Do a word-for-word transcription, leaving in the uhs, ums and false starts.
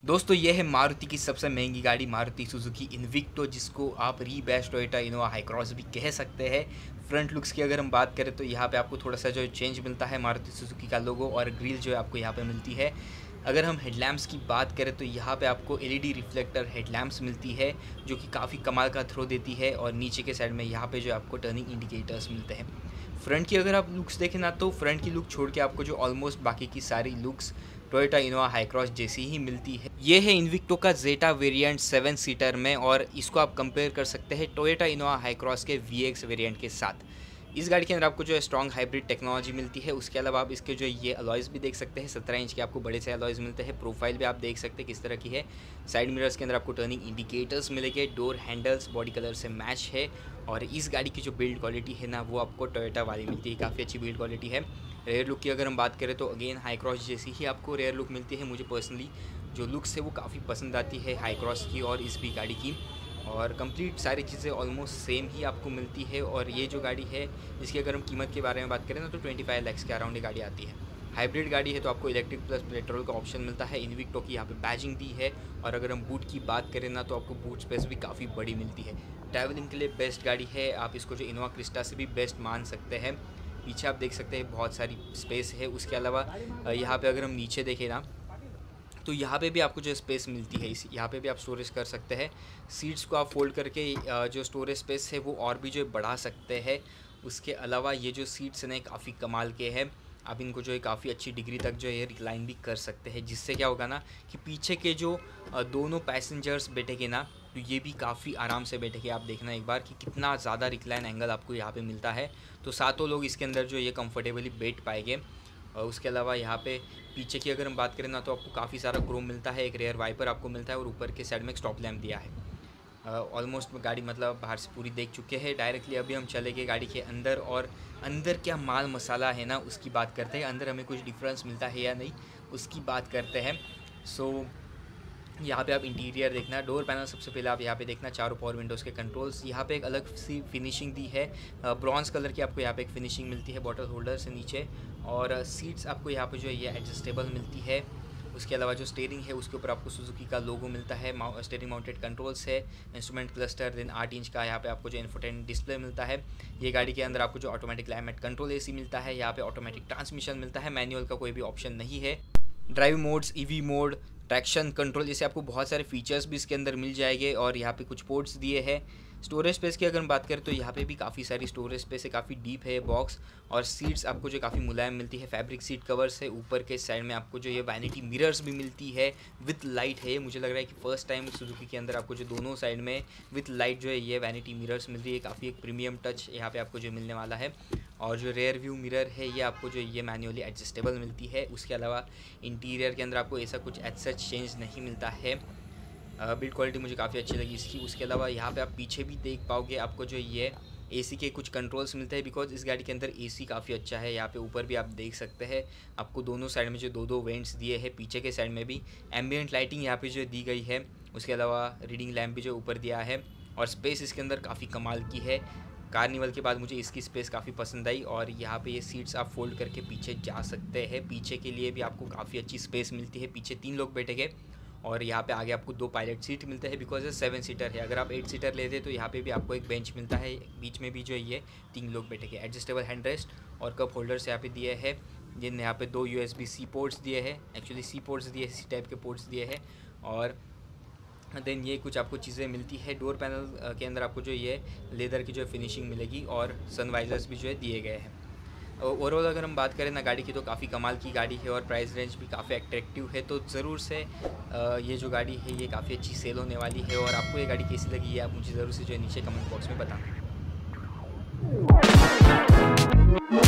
दोस्तों ये है मारुति की सबसे महंगी गाड़ी मारुति सुजुकी इन्विक्टो, जिसको आप rebadge Toyota Innova Hycross भी कह सकते हैं। फ्रंट लुक्स की अगर हम बात करें तो यहाँ पे आपको थोड़ा सा जो चेंज मिलता है, मारुति सुजुकी का लोगो और ग्रिल जो है आपको यहाँ पे मिलती है। अगर हम हेडलैम्प्स की बात करें तो यहाँ पे आपको एलईडी रिफ्लेक्टर हेडलैम्प्स मिलती है, जो कि काफ़ी कमाल का थ्रो देती है। और नीचे के साइड में यहाँ पे जो आपको टर्निंग इंडिकेटर्स मिलते हैं। फ्रंट की अगर आप लुक्स देखें ना, तो फ्रंट की लुक छोड़ के आपको जो ऑलमोस्ट बाकी की सारी looks Toyota Innova Hycross जैसी ही मिलती है। ये है इन्विक्टो का जेटा वेरिएंट सेवन सीटर में, और इसको आप कंपेयर कर सकते हैं टोयोटा इनोवा हाई क्रॉस के वी एक्स वेरिएंट के साथ। इस गाड़ी के अंदर आपको जो है स्ट्रॉन्ग हाइब्रिड टेक्नोलॉजी मिलती है। उसके अलावा आप इसके जो ये अलॉयज़ भी देख सकते हैं, सत्रह इंच के आपको बड़े से अलॉयज़ मिलते हैं। प्रोफाइल भी आप देख सकते हैं किस तरह की है। साइड मिरर्स के अंदर आपको टर्निंग इंडिकेटर्स मिलेंगे। डोर हैंडल्स बॉडी कलर से मैच है। और इस गाड़ी की जो बिल्ड क्वालिटी है ना, वो आपको टोयोटा वाली मिलती है, काफ़ी अच्छी बिल्ड क्वालिटी है। रेयर लुक की अगर हम बात करें तो अगेन हाई क्रॉस जैसी ही आपको रेयर लुक मिलती है। मुझे पर्सनली जो लुक्स है वो काफ़ी पसंद आती है हाई क्रॉस की और इस भी गाड़ी की। और कंप्लीट सारी चीज़ें ऑलमोस्ट सेम ही आपको मिलती है। और ये जो गाड़ी है, इसकी अगर हम कीमत के बारे में बात करें ना, तो पच्चीस लाख के अराउंड ये गाड़ी आती है। हाइब्रिड गाड़ी है तो आपको इलेक्ट्रिक प्लस पेट्रोल का ऑप्शन मिलता है। इन्विक्टो की यहाँ पे बैजिंग दी है। और अगर हम बूट की बात करें ना, तो आपको बूट स्पेस भी काफ़ी बड़ी मिलती है। ट्रैवलिंग के लिए बेस्ट गाड़ी है। आप इसको जो इनोवा क्रिस्टा से भी बेस्ट मान सकते हैं। पीछे आप देख सकते हैं बहुत सारी स्पेस है। उसके अलावा यहाँ पे अगर हम नीचे देखें ना, तो यहाँ पे भी आपको जो स्पेस मिलती है, इस यहाँ पे भी आप स्टोरेज कर सकते हैं। सीट्स को आप फोल्ड करके जो स्टोरेज स्पेस है वो और भी जो बढ़ा सकते हैं। उसके अलावा ये जो सीट्स हैं काफ़ी कमाल के हैं। आप इनको जो है काफ़ी अच्छी डिग्री तक जो है रिक्लाइन भी कर सकते हैं, जिससे क्या होगा ना कि पीछे के जो दोनों पैसेंजर्स बैठेंगे ना, तो ये भी काफ़ी आराम से बैठेंगे। आप देखना एक बार कि कितना ज़्यादा रिक्लाइन एंगल आपको यहाँ पे मिलता है। तो सातों लोग इसके अंदर जो ये कंफर्टेबली बैठ पाएंगे। और उसके अलावा यहाँ पे पीछे की अगर हम बात करें ना, तो आपको काफ़ी सारा क्रोम मिलता है। एक रेयर वाइपर आपको मिलता है और ऊपर के साइड में एक स्टॉप लैम्प दिया है। ऑलमोस्ट uh, गाड़ी मतलब बाहर से पूरी देख चुके हैं। डायरेक्टली अभी हम चलेंगे गाड़ी के अंदर, और अंदर क्या माल मसाला है ना उसकी बात करते हैं। अंदर हमें कुछ डिफरेंस मिलता है या नहीं उसकी बात करते हैं। सो so, यहाँ पे आप इंटीरियर देखना, डोर पैनल सबसे पहले आप यहाँ पे देखना, चारों पावर विंडोज़ के कंट्रोल्स। यहाँ पे एक अलग सी फिनिशिंग दी है, ब्रॉन्ज कलर की आपको यहाँ पे एक फिनिशिंग मिलती है बॉटल होल्डर से नीचे। और सीट्स आपको यहाँ पे जो है ये एडजस्टेबल मिलती है। उसके अलावा जो स्टीयरिंग है उसके ऊपर आपको सुजुकी का लोगो मिलता है। स्टीयरिंग माउंटेड कंट्रोल्स है, इंस्ट्रूमेंट क्लस्टर, देन आठ इंच का यहाँ पे आपको जो इन्फोटेनमेंट डिस्प्ले मिलता है। ये गाड़ी के अंदर आपको जो ऑटोमेटिक क्लाइमेट कंट्रोल एसी मिलता है। यहाँ पे ऑटोमेटिक ट्रांसमिशन मिलता है, मैनुअल का कोई भी ऑप्शन नहीं है। Drive modes, EV mode, traction control जैसे आपको बहुत सारे फीचर्स भी इसके अंदर मिल जाएंगे। और यहाँ पे कुछ पोर्ट्स दिए हैं। स्टोरेज स्पेस की अगर हम बात करें तो यहाँ पे भी काफ़ी सारी स्टोरेज स्पेस है, काफ़ी डीप है बॉक्स। और सीट्स आपको जो काफ़ी मुलायम मिलती है, फैब्रिक सीट कवर्स है। ऊपर के साइड में आपको जो ये वैनिटी मिरर्स भी मिलती है, विथ लाइट है। मुझे लग रहा है कि फर्स्ट टाइम सुजुकी के अंदर आपको जो दोनों साइड में विथ लाइट जो है ये वैनिटी मिरर्स मिल रही है। काफ़ी एक प्रीमियम टच यहाँ पे आपको जो मिलने वाला है। और जो रेयर व्यू मिरर है ये आपको जो ये मैन्युअली एडजस्टेबल मिलती है। उसके अलावा इंटीरियर के अंदर आपको ऐसा कुछ एज सच चेंज नहीं मिलता है। बिल्ड क्वालिटी मुझे काफ़ी अच्छी लगी इसकी। उसके अलावा यहाँ पे आप पीछे भी देख पाओगे, आपको जो ये एसी के कुछ कंट्रोल्स मिलते हैं, बिकॉज इस गाड़ी के अंदर एसी काफ़ी अच्छा है। यहाँ पे ऊपर भी आप देख सकते हैं, आपको दोनों साइड में जो दो दो वेंट्स दिए हैं। पीछे के साइड में भी एम्बियंट लाइटिंग यहाँ पे जो दी गई है। उसके अलावा रीडिंग लैम्प भी जो ऊपर दिया है। और स्पेस इसके अंदर काफ़ी कमाल की है। कार्निवल के बाद मुझे इसकी स्पेस काफ़ी पसंद आई। और यहाँ पे ये सीट्स आप फोल्ड करके पीछे जा सकते हैं। पीछे के लिए भी आपको काफ़ी अच्छी स्पेस मिलती है। पीछे तीन लोग बैठेंगे और यहाँ पे आगे आपको दो पायलट सीट मिलते हैं, बिकॉज ये सेवन सीटर है। अगर आप एट सीटर लेते तो यहाँ पे भी आपको एक बेंच मिलता है, बीच में भी जो है ये तीन लोग बैठेंगे। एडजस्टेबल हैंड रेस्ट और कप होल्डर्स यहाँ पे दिए हैं, जिन यहाँ पे दो यूएसबी सी पोर्ट्स दिए हैं, एक्चुअली सी पोर्ट्स दिए सी टाइप के पोर्ट्स दिए हैं। और देन ये कुछ आपको चीज़ें मिलती है। डोर पैनल के अंदर आपको जो ये लेदर की जो फिनिशिंग मिलेगी, और सनवाइजर्स भी जो है दिए गए हैं। ओवरऑल अगर हम बात करें ना गाड़ी की, तो काफ़ी कमाल की गाड़ी है और प्राइस रेंज भी काफ़ी अट्रैक्टिव है। तो ज़रूर से ये जो गाड़ी है ये काफ़ी अच्छी सेल होने वाली है। और आपको ये गाड़ी कैसी लगी है आप मुझे ज़रूर से जो है नीचे कमेंट बॉक्स में बताना।